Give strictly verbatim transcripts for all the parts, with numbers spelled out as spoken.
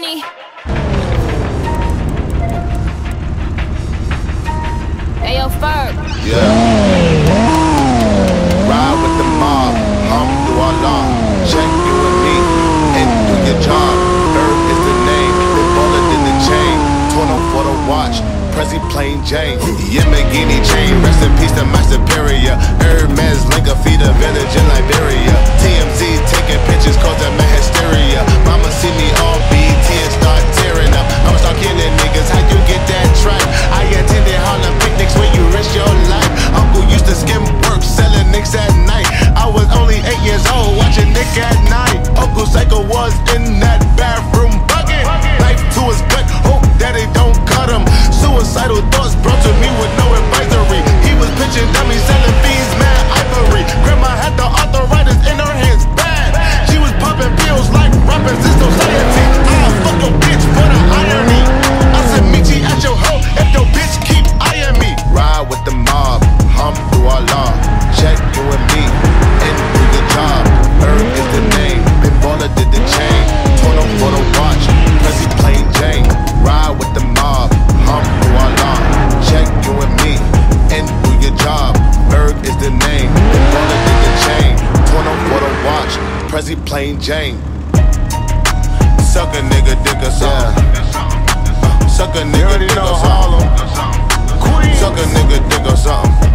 money. Hey, yo, Ferg. Yeah. Ride with the mob, hum through our law. Check you and me, and do your job. Ferg is the name, the bullet in the chain. Torn up for the watch, Prezi plain Jane. Yamagini chain, rest in peace to my superior. Hermes Linka feed a village in Liberia. T M Z taking pictures cause that man hysteria. Mama see me all B T and start tearing up. I'ma start killing niggas, how you get that tripe? I attended Harlem picnics where you risk your life. Uncle used to skim work, selling nicks at night. I was only eight years old, watching Nick at night. Uncle Psycho was in that bathroom bucket. Knife to his gut, hope that it don't cut him. Suicidal thoughts brought to me with no advisory. He was pitching dummies, selling beans, mad ivory. Grandma had the arthritis in her hands, bad. She was popping pills like rappers in society. I'll fuck your bitch for the irony. I said meet you at your hoe if your bitch keep eyeing me. Ride with the mob, hum through our law. Check you and me, and do your job. Herb is the name, Big Baller did the chain. Torn up for the watch, Prezi plain Jane. Ride with the mob, hum through our law. Check you and me, and do your job. Berg is the name, Big Baller did the chain. Torn up for the watch, Prezi plain Jane. Suck a nigga, dick or something. Uh, suck a nigga, dick or something. Suck a nigga, dick or something.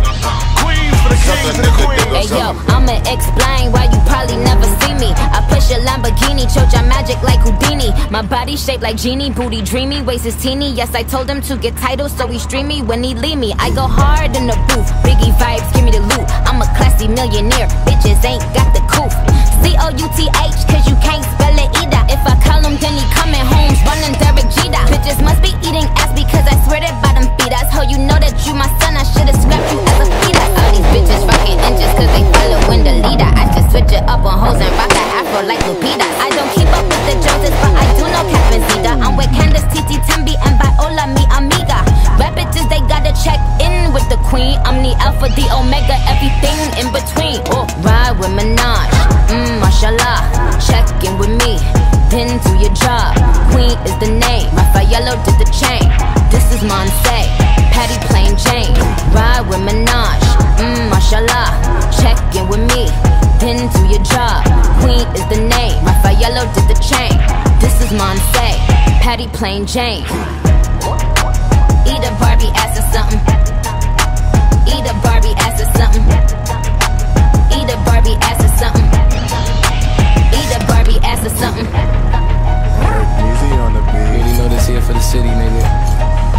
Hey yo, I'ma explain why you probably never see me. I push a Lamborghini, choke your magic like Houdini. My body shaped like genie, booty dreamy, waist is teeny. Yes, I told him to get titles, so he stream me when he leave me. I go hard in the booth, Biggie vibes, give me the loot. I'm a classy millionaire, bitches ain't got the couth. C O U T H, cause you can't spell it either. If I call him, then he coming home, running Derek Jeter. Bitches must be eating ass because I swear that bottom feed us. Ho, you know that you my son, I should've scrapped you as a fetus. All these bitches fucking inches cause they following the leader. I should switch it up on hoes and rock the afro like Lupita. I don't keep up with the Joneses, but I do know Captain Zeta. I'm with Candace, Titi, Tembi, and Viola, mi amiga. Rap bitches, they gotta check in with the queen. I'm the alpha, the omega, everything in between. Oh, ride with Minaj, mmm, mashallah. Check in with me, then do your job. Queen is the name, Rafaello did the chain. This is Monse, Patty plain Jane. Ride with Minaj, mmm, mashallah. Check in with me, then do your job. Queen is the name, Rafaello did the chain. This is Monse, Patty plain Jane. Eat a Barbie ass or something. Eat a Barbie ass or something. Eat a Barbie ass or something. Eat a Barbie ass or something. Easy on the beat. Really know this here for the city, nigga.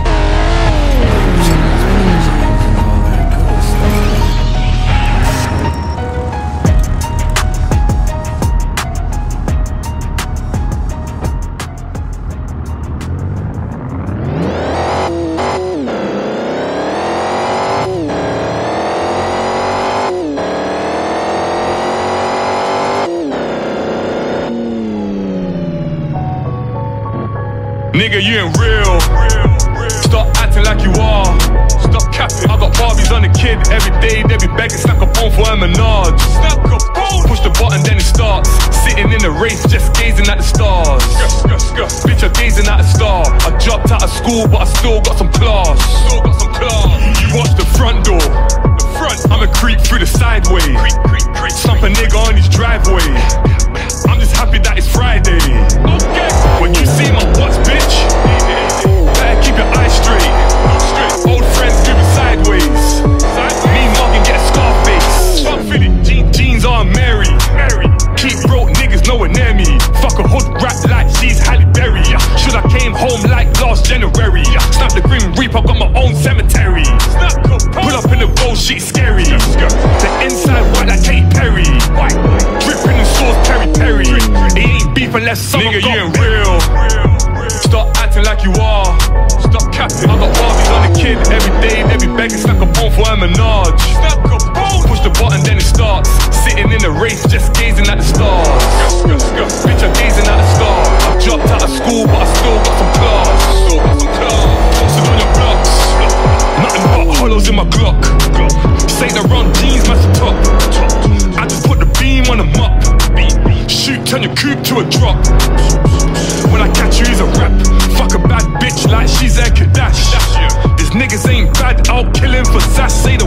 Nigga, you ain't real. Stop acting like you are. Stop capping. I got Barbies on the kid every day. They be begging, snack a bone for a Menage. Snack a bone. Push the button, then it starts. Sitting in the race, just gazing at the stars. Bitch, I'm gazing at a star. I dropped out of school, but I still got some class. Still got some class. You watch the front door. The front. I'ma creep through the sideway. Creep, creep, creep. Stomp a nigga on his driveway. I'm just happy that it's Friday. Okay. When you see my watch, bitch, better keep your eyes straight. Old friends moving sideways. Me mugging, get a scar face. Je jeans are Mary. Keep broke niggas nowhere near me. Fuck a hood rap like she's Halle Berry. Should I came home like last January? Snap the Grim Reaper, got my own cemetery. Pull up in the roll, shit scary. The inside white like Katy Perry. Dripping in sauce, Perry Perry. It ain't beef unless someone nigga, got you ain't real. Stop acting like you are. Stop capping. I got Barbies on the kid every day. They be begging, snack a bone for a Menage. Snack a bone. Push the button, then it starts. Sitting in the race, just gazing at the stars. Bitch, I'm gazing at the stars. I dropped out of school, but I still got some class. Still got some class. Posted on your blocks. Nothing but hollows in my Glock. Say the run jeans, match the top. I just put the beam on the mop. Shoot, turn your coupe to a drop. When I catch you, he's a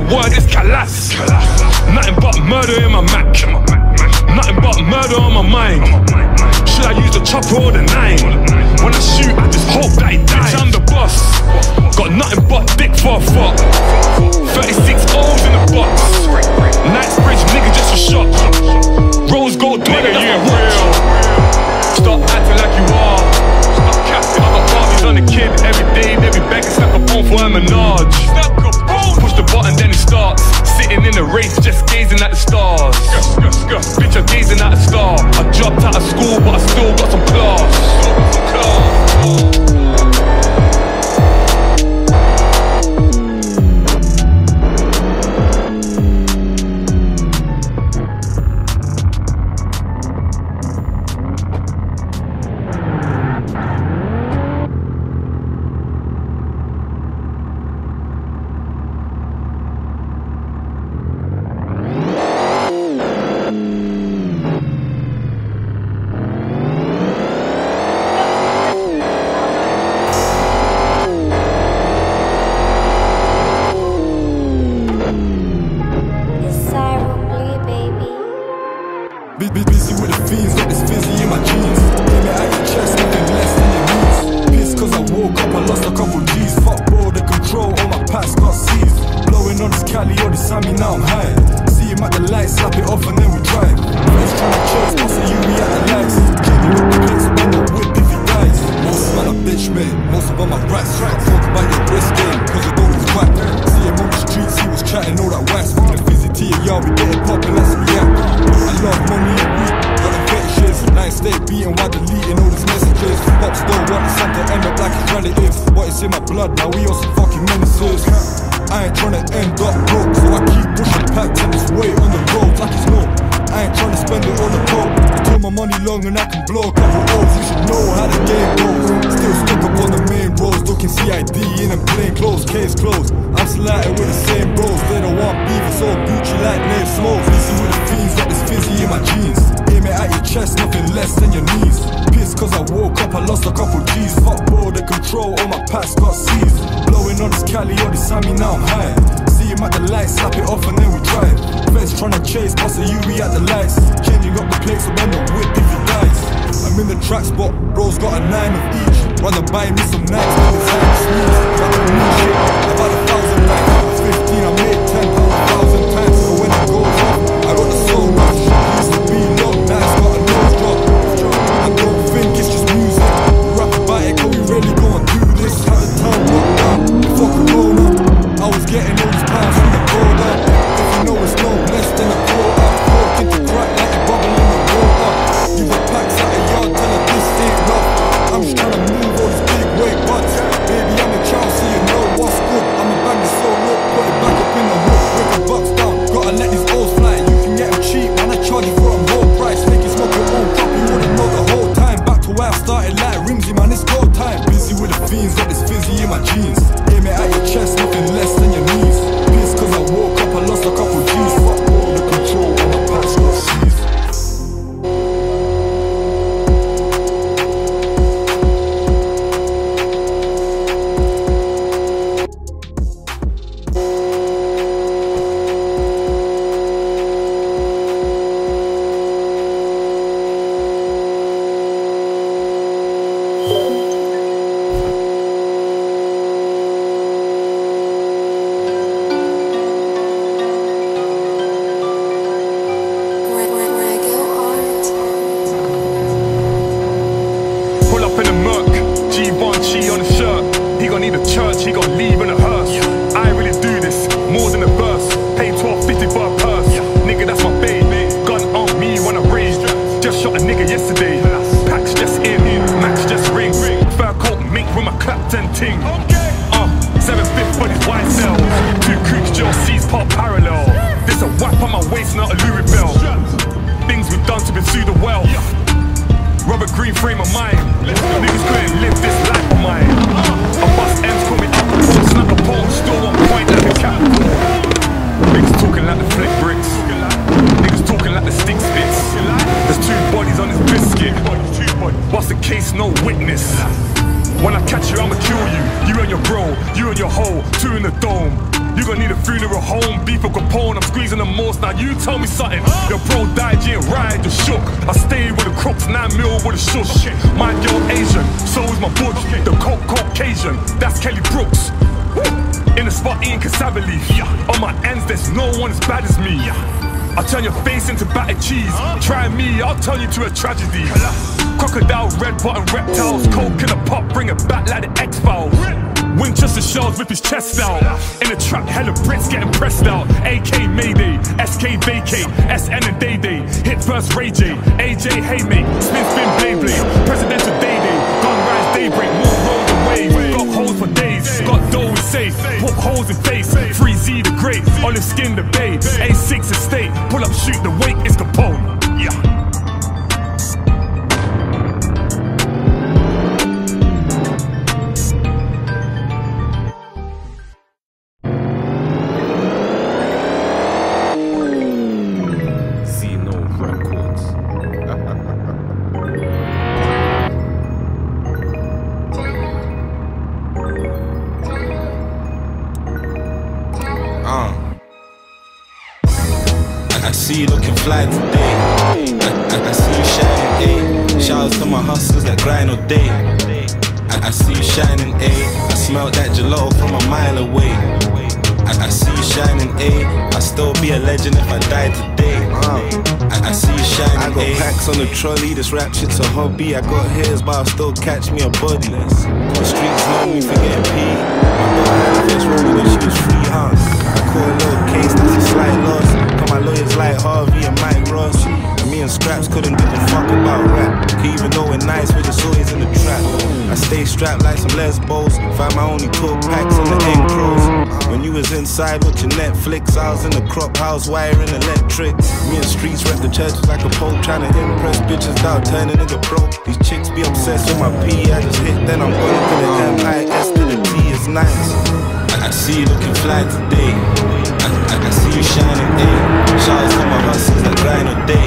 word is Kalas. Nothing but murder in my Mac. Nothing but murder on my mind. Should I use the chopper or the nine? When I shoot, I just hope that he dies. I'm the boss. Got nothing but dick for a fuck. thirty-six O's in the box. Knightsbridge nigga just a shot. Rose gold nigga, you ain't real. Stop acting like you are. Stop capping. I got parties on the kid every day. They be begging, snap a phone for a Minaj. Push the button, then it starts. Sitting in the race, just gazing at the stars. Bitch, I'm gazing at a star. I dropped out of school, but I still got some class. Busy with the fiends, got this fizzy in my jeans. Aim it at your chest, nothing less than your knees. Pissed cause I woke up, I lost a couple G's. Fuck bro, the control, all my packs got seized. Blowing on this Cali or this Sammy, now I'm high. See him at the lights, slap it off and then we drive. Friends trying to chase, passing you, we at the lights. Cleaning up the place, so in the whip if he dies. Most of them are bitch mate, most of them are rats. Talk about your wrist game, cause you don't whack. See him on the streets, he was chatting all that wax. From the fizzy to your yard, we getting poppin', let's react. I love money and weed, got a fetishes. Night stay beating while deleting all these messages. Pop still want the son to end up like his relatives. But it's in my blood, now we all some fucking menaces. I ain't tryna end up broke, so I keep pushing packed and it's weight on the road like it's no. I ain't tryna spend it on the coke. I turn my money long and I can blow a couple O's. You should know how the game goes. Still stuck up on the main roads, looking C I D in them plain clothes, case closed. I'm sliding with the same bros, they don't want beef, it's all Gucci like Nate Smokes. Busy with the fiends, got this fizzy in my jeans. Aim it at your chest, nothing less than your knees. Pissed cause I woke up, I lost a couple G's. Fuck bro, the control, all my packs got seized. Blowing on this Cali or this Sammy, now I'm high. See him at the lights, slap it off and then we drive. Friends tryna chase, pass a U V at the lights. Changing up the place, so when the whip if he dies. I'm in the track spot, bro's got a nine of each. Wanna buy me some nights, but it's time to sneeze. Got the new shit, I've had a thousand nights. I was fifteen, I made ten, a thousand times. So when it goes off, I got the soul rush. Used to be low, now it's got a nose drop. I don't think it's just music. Rap about it, can we really go and do this? Had the town locked down, fuck Corona. I was getting all these pounds from the border. If you know it's no less than a quarter. Walk into crack like a bubble in the water. Leave the packs at a yard, tell her this ain't rough. I'm just trying to move all these big weight butts. Baby, I'm a child, so you know what's good. I'm a bang the soul up, put it back up in the hood. Break the bucks down, gotta let these O's fly. You can get them cheap, man, I charge you for a more price. Make you smoke your own crop, you wouldn't know the whole time. Back to where I started like Rimsy, man, it's go time. Busy with the fiends, got this fizzy in my jeans. Aim it at your chest, nothing less than your knees. Pissed cause I woke up, I lost a couple G's. Fuck all the control, all my packs got seized. You gon' need a funeral home, beef or Capone. I'm squeezing the most. Now you tell me something. Your bro died, you ain't ride, you shook. I stayed with the crooks, nine mil with a shush. My girl Asian, so is my book. The coke Caucasian, that's Kelly Brooks. In the spot eating cassava leaf. On my ends, there's no one as bad as me. I'll turn your face into battered cheese. Try me, I'll turn you to a tragedy. Crocodile, red button reptiles. Coke in a pot, bring it back like the X-Files. Winchester shells rip his chest out. In the trap, hella Brits getting pressed out. A K Mayday, S K vacate, S N and Day Day. Hit first Ray J, A J hey mate. Spin spin blade blade, presidential day day. Gun rise daybreak, more road away. Got holes for days, got dough is safe. Put holes in face, free Z the great. Olive skin the bay, A six estate. Pull up shoot the wake, it's Capone. Yeah. I see you looking fly today. I, I, I see you shining, ayy. Shout out to my hustlers that grind all day. I, I see you shining, ayy. I smell that gelato from a mile away. I, I see you shining, ayy. I'll still be a legend if I die today. I, I see you shining, I got ayy. Packs on the trolley, this rap shit's a hobby. I got hairs, but I'll still catch me a body. The streets know me for getting paid. My girl had a face rolling when she was free, huh? I call a little case, that's a slight loss. My lawyers like Harvey and Mike Ross. Me and Scraps couldn't give a fuck about rap. Even though we're nice, we're just always in the trap. I stay strapped like some lesbos. Find my only talk packs in the end crows. When you was inside watching Netflix, I was in the crop house wiring electric. Me and Streets rep the churches like a pope, trying to impress bitches without turning nigga broke. These chicks be obsessed with my P, I just hit, then I'm going to the M I S to the T, it's nice. I, I see you looking fly today. I, I, I see you shining, ayy. Shout out to my hustlers that grind all day.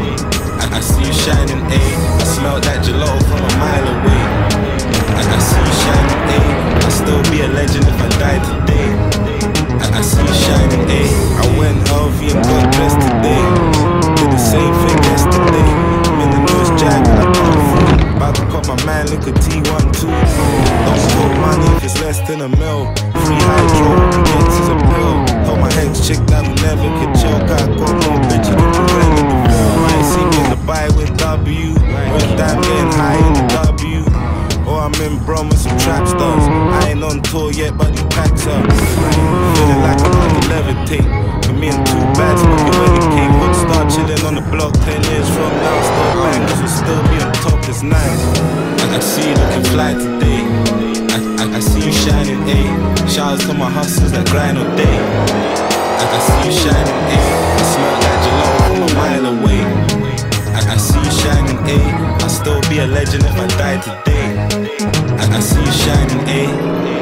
I, I see you shining, ayy. I smell that gelato from a mile away. I, I see you shining, ayy. I'll still be a legend if I die today. I, I see you shining, ayy. I went L V and got dressed today. Did the same thing yesterday. I'm in the newest jag and I come through. About to cop my man, look at T one two. Don't put money if it's less than a mil. Free hydro, the gets is a pill. Told my ex chick that we never could chill. Got got more bitches than the rent in the bill. Might see me in the buy with W. With that getting high in the W. Or I'm in Brum with some trap stars. I ain't on tour yet, but the packs up. Feeling like I'm gonna levitate. For me and two bad smoking when the king would start chilling on the block. Ten years from now, still bangers will still be on top. It's nice. I, I see you looking fly today. I, I, I see you shining, ayy. Shout out to my hustlers that grind all day. I, I see you shining, ayy. I smell that gelato from a mile away. I, I see you shining, ayy. I'll still be a legend if I die today. I, I see you shining, ayy.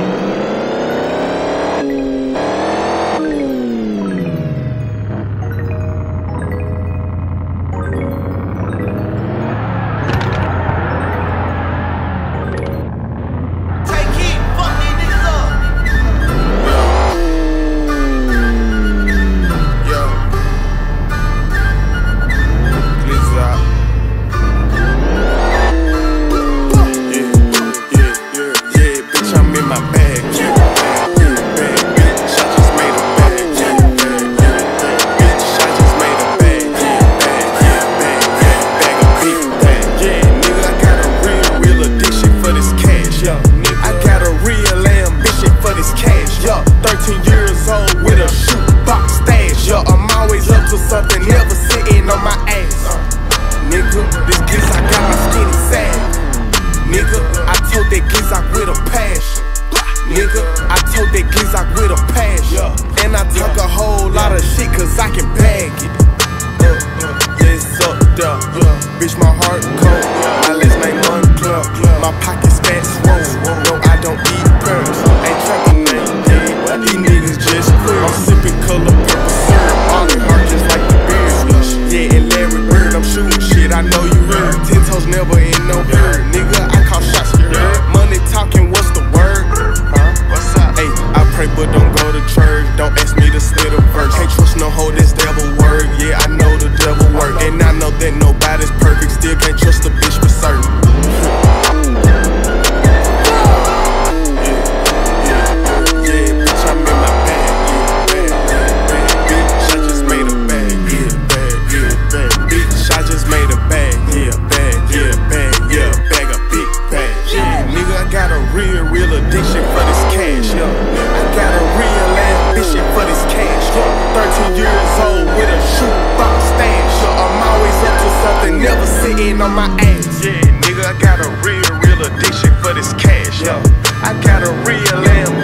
Something never sitting on my ass. Nigga, this kiss I got my skinny sad. Nigga, I told that Gizzock with a passion. Nigga, I told that Gizzock with a passion. And I talk a whole lot of shit cause I can bag it. Uh, yes, up there. Bitch, my heart cold. My legs make one club. My pockets fat swole. No, I don't eat pearls. Ain't trapping that dead. These niggas just queer. I'm sipping color purple syrup. All in heart just like the beard. Yeah, and Larry Bird, I'm shooting shit. I know you heard. Ten toes never in no hurt. Nigga, I call shots, you heard. Money talking, what's the word? Huh? What's up? Hey, I pray but don't go to church. Don't addiction for this cash. Yo, I got a real M